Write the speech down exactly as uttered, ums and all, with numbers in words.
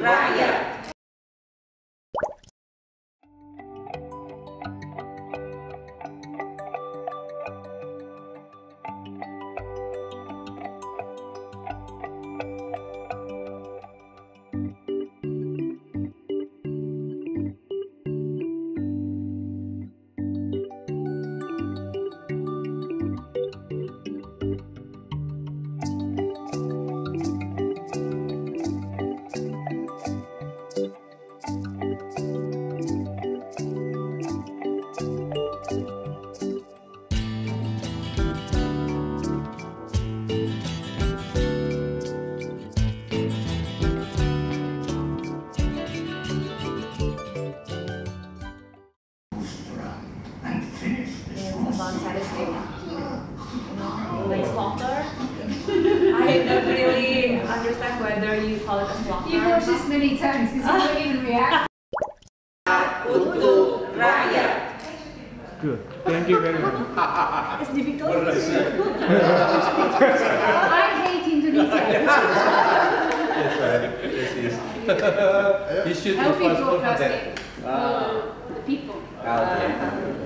rakyat. Many times because you wouldn't even react. Untuk rakyat. Good. Thank you very much. It's difficult. I hate Indonesia. Yes, right. Yes, yes. You should Healthy be responsible for broadcasting that. for the people. Okay.